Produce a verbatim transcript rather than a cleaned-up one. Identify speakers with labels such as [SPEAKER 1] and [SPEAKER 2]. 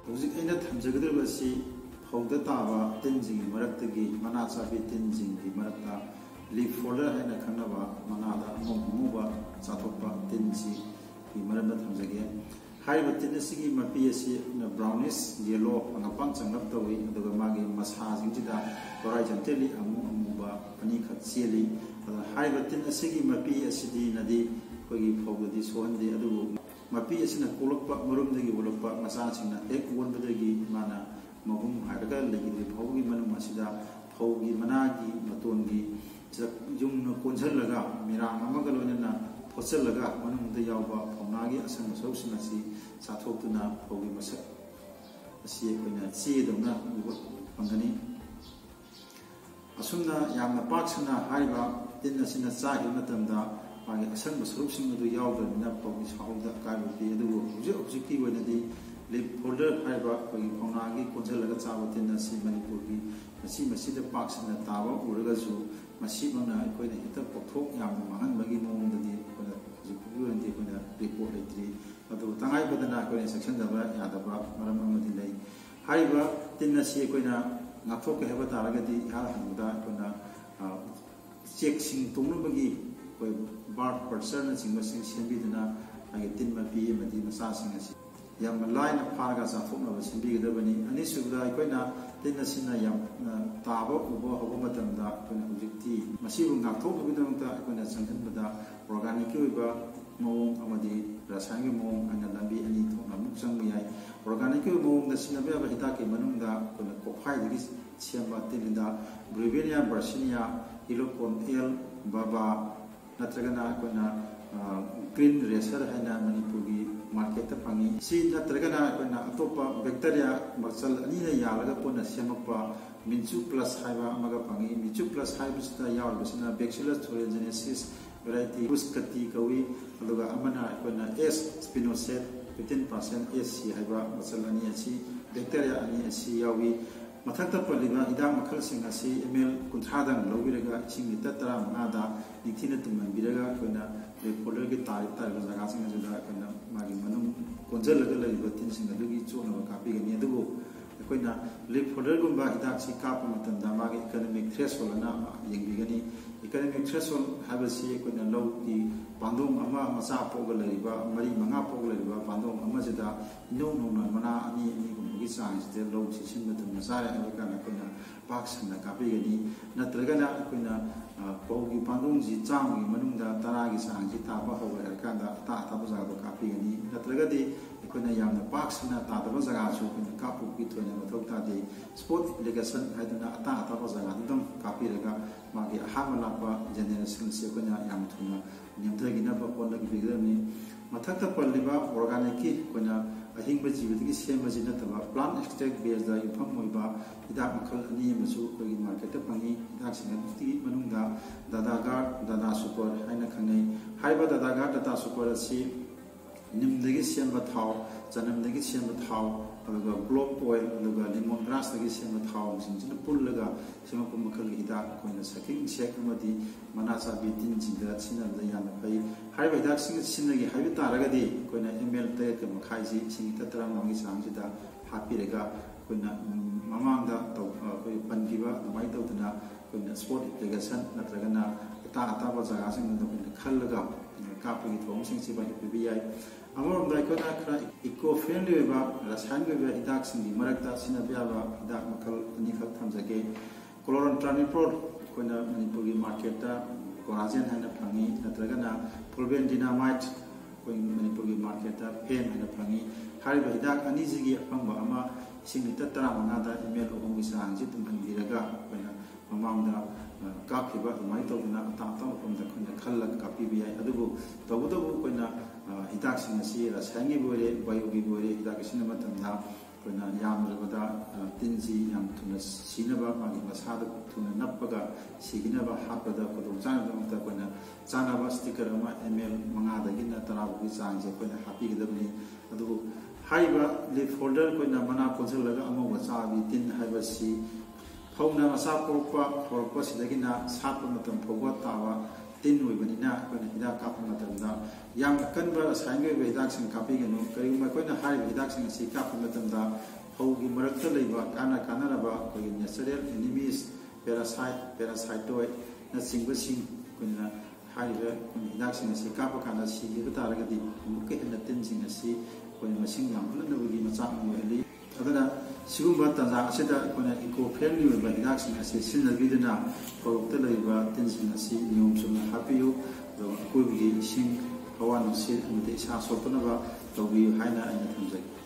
[SPEAKER 1] हौजिक अꯩꯅ थमजगदबसी फौदा ताबा तिनजिंग मरक्तगी मना चाबी तिनजिंगी मरक्ता leaf folder है खंगबा मनादा अमुबा चाथोपा तिनजी की मरम थमजगे हाइबा तिनसिगी मपी असि ब्राउनिश येलो अंगपांग चंगप तवी अदुगा मागी मसाजिंगजिदा होराइजोंटली अमु अमुबा अनि खचेली हाइबा तिनसिगी मपी असिदी नदी कोगी फौगदी सोहंदी अदुगु मपी असिना कोलकपा मरुमदगी वलकपा मसासिंगना एक वनबदगी माना महुम हारगा लेगिदि फौगी मनुम असिदा फौगी मनागी मतोनगी युंग कोंझलगा मिरांग अमगा लोइनना फोचलगा मनुमदा यावबा फौनागी असंग सौसिंग असि चाथोक्तुना फौगी मसक असि अखोइना चेदौना उबा फंगनी असुमना यामना पाक्सना हाइबा तिन असिना चाहि मतमदा मागे असंग सौसिंग अदु यावदना फौगी साहुदा कायबति अदुबु हुजि हुजिकी वनदी लीफ फोल्डर हाइबा कोई फौनागी कोंझलगा चाबा तिन असि मणिपुरगी मसी मसीदा पाक्सना ताबा उरगजु मसी मंगना अखोइना हिता पोथोक यामना मांगनबगी मोंगददी अखोइना हुजिकी वनदी अखोइना रिपोर्ट लेत्री अदु तंगाई बदना अखोइना सेक्शन दबा यादबा मरम अमदि लई हाइबा तिन असि अखोइना नाथोक हेबा तारगदी हाल हनुदा अखोइना चेकसिंग तोंगनबगी कोई बार्ड पर्सन सिंगसिंग सेंबिदना आगे तिन मपी मदी मसासिंग असि याम लाइन फारगा चाथोकनबा सेंबिगदबनी अनिसुबदा अखोइना तिन असिना याम ताबा उबा हबा मतमदा अखोइना हुजिक्ति मसिबु नाथोकनबदमता अखोइना संगनबदा ऑर्गेनिक ओइबा मोंग अमदी रासायनिक मोंग अना लंबी अनि थोना मुक संग याय ऑर्गेनिक मोंग दसिना बेबा हिता के मनुंगदा अखोइना कोफाइदगी सेंबा तिलिंदा ब्रिवेनिया बर्सिनिया इलोकोन एल बाबा नत्रगना अखोइना ग्रीन रेसर हैना मणिपुरी मार्केट फंगी सी नत्रगना अखोइना अतोपा बैक्टीरिया मक्सल अनिना यालगा पुना सेमपा मिंचु प्लस हाइबा अमगा फंगी मिंचु प्लस हाइबसिदा यावबसिना बैक्टीरियस थोरेजेनेसिस वैरायटी पुस्कती कवी अदुगा अमना अखोइना एस स्पिनोसेट फिफ्टीन परसेंट एस सी हाइबा मक्सल अनि असि बैक्टीरिया अनि असि यावी मथक्ता पलिबा इदा मखलसिंग असि एमएल कुंथादंग लौबिरगा इसिंग लिटर तरा मंगादा निथिना तुमनबिरगा अखोइना रिपोर्टर की तारीफ तारीफ जगह जुदा मागी मनुम कोंजलगा लैबा तिनसिंग अदुगी चोनबा कापिगनी अदुबो अखोइना लीफ फोल्डर गुंबा हिदाकसी काप मतमदा मागी इकोनॉमिक थ्रेशोल्ड ना यंगिगनी इकोनॉमिक थ्रेशोल्ड हाबसी अखोइना लौकी पांदोम अमा मचा पोग लैबा मरी मंगा पोग लैबा पांदोम अमा जदा इनो नोना मना अनि अनि गुंबगी चांगसिदे लौ सिसिन मतमदा सारे अखोइना अखोइना पाक्सना कापिगनी नत्रगना अखोइना पौगी पांदोंजी चांगी मनुंगदा तरागी चांगजी ताबा हौगा हरकांदा ता ताबा जगादो कापिगनी नत्रगदी अखोइना यामना पाक्सना तादबा जगासु अखोइना कापुगी थोइना मथौ तादे स्पोर्ट एप्लीकेशन हाइदना अता ताबा जगादम कापिरगा मागी अहामा लापा जेनरेशन से अखोइना याम थुना निमथगिनबा पोनगी बिगरनी मथक्ता पल्लिबा ऑर्गेनिक की अखोइना अहिंबा जीवदगी सेमबजी नतबा प्लांट एक्सट्रैक्ट बेस्ड युफम मोइबा हिदाक मखल अनि मसु कोई मार्केट फंगी हिदाक सिंगती मनुंगा दादागार दादा सुपर हाइना खंगै हाइबा दादागार दादा सुपर असि निमदगी सेमबा थाव जनमदगी सेमबा थाव अदुगा ग्लोब ऑयल अदुगा लेमन ग्रास दगी सेमबा थाव सिंजिन पुल्लगा सेमपु मखल हिदाक कोइना सकिंग सेक अमदी मनासा बितिन जिदा सिनबदा याना फै हाइबा हिदाक सिंग सिनगी हाइबा तारगदी कोइना एमएल ते के मखाइसि सिंग ततरा मंगी सांगजिदा हापिरेगा कोइना ममांगदा तो कोइ पनगिबा दमाइ तौदना कोइना स्पोर्ट एप्लीकेशन नत्रगना ता अताबा जगह सिंग कोइना खल्लगा कापगी थोंग सिंग सिबा पीबीआई अमरोम दाइकोना खरा इको फ्रेंडली वेबा रासायनिक वेबा हिदाक सिंगी मरकता सिनबियाबा हिदाक मखल अनि खल थमजगे क्लोरन ट्रानिप्रोल कोइना मणिपुरी मार्केटता कोराजेन हाइना फंगी नत्रगना फुलबेंडिनामाइट कोइ मणिपुरी मार्केटता फेन हाइना फंगी हारिबा हिदाक अनिजिगी अफंबा अमा सिंग लिटर तरा मंगादा एमएल ओहमगी सांगजि तुमहनबिरगा कोइना ममांगदा कापिबा अदुमाइ तौदना अता अता मफमदा कोइना खल्लग कापिबियाय अदुबु तौबुदबु कोइना हिदाक सिंग असि रासायनिक बोरे बायोगी बोरे हिदाक सिन मतमदा कोइना यामरबदा तिनजी याम थुना सिनबा मागी मसादा थुना नप्पगा सिगिनबा हापदा कोदो चानदमता कोइना चानाबा स्टिकर अमा एमएल मंगादगिना तराबुगी चांगजे कोइना हापिगदबनि अदुबु हाइबा लीफ फोल्डर कोइना मना कोंजलगा अमौगा चाबि तिन हाइबसी फौना मसा पोरपा पोरपा सिदगिना साप मतम फौगा ताबा ꯇꯤꯟ ꯑꯣꯏꯕꯅꯤꯅ ꯑꯩꯈꯣꯏꯅ ꯍꯤꯗꯥꯛ ꯀꯥꯞꯄ ꯃꯇꯝꯗ ꯌꯥꯝꯅ ꯀꯟꯕ ꯔꯁꯥꯌꯅꯤꯛ ꯑꯣꯏꯕ ꯍꯤꯗꯥꯛꯁꯤꯡ ꯀꯥꯞꯄꯤꯒꯅꯨ ꯀꯔꯤꯒꯨꯝꯕ ꯑꯩꯈꯣꯏꯅ ꯍꯥꯏꯔꯤꯕ ꯍꯤꯗꯥꯛꯁꯤꯡ ꯑꯁꯤ ꯀꯥꯞꯄ ꯃꯇꯝꯗ ꯐꯧꯒꯤ ꯃꯔꯛꯇ ꯂꯩꯕ ꯀꯥꯟꯅ ꯀꯥꯟꯅꯔꯕ ꯑꯩꯈꯣꯏꯒꯤ ꯅꯦꯆꯔꯦꯜ ꯑꯦꯅꯤꯃꯤꯁ ꯄꯦꯔꯥꯁꯥꯏꯠ ꯄꯦꯔꯥꯁꯥꯏꯇꯣꯏꯗꯅꯆꯤꯡꯕꯁꯤꯡ ꯑꯩꯈꯣꯏꯅ ꯍꯥꯏꯔꯤꯕ ꯍꯤꯗꯥꯛꯁꯤꯡ ꯑꯁꯤ ꯀꯥꯞꯄ ꯀꯥꯟꯗ ꯁꯤꯈꯤꯕ ꯇꯥꯔꯒꯗꯤ ꯑꯃꯨꯛꯀ ꯍꯦꯟꯅ ꯇꯤꯟꯁꯤꯡ ꯑꯁꯤ ꯑꯩꯈꯣꯏꯅ ꯃꯁꯤꯡ ꯌꯥꯝꯍꯟꯅꯕꯒꯤ ꯃꯆꯥꯛ ꯑꯃ ꯑꯣꯏꯍꯜꯂꯤ ꯑꯗꯨꯅ ꯁꯤꯒꯨꯝꯕ ꯇꯥꯟꯖꯥ ꯑꯁꯤꯗ ꯑꯩꯈꯣꯏꯅ ꯏꯀꯣ ꯐ꯭ꯔꯦꯟꯂꯤ ꯑꯣꯏꯕ ꯍꯤꯗꯥꯛꯁꯤꯡ ꯑꯁꯤ ꯁꯤꯖꯤꯟꯅꯕꯤꯗꯨꯅ ꯐꯧꯔꯣꯛꯇ ꯂꯩꯔꯤꯕ ꯇꯤꯟꯁꯤꯡ ꯑꯁꯤ ꯅꯤꯌꯣꯝ ꯆꯨꯝꯅ ꯍꯥꯠꯄꯤꯌꯨ ꯑꯗꯨꯒ ꯑꯀꯣꯏꯕꯒꯤ ꯏꯁꯤꯡ ꯍꯋꯥ ꯅꯨꯡꯁꯤꯠ ꯑꯃꯗꯤ ꯏꯁꯥ ꯁꯣꯛꯇꯅꯕ ꯇꯧꯕꯤꯌꯨ ꯍꯥꯏꯅ ꯑꯩꯅ ꯊꯝꯖꯒꯦ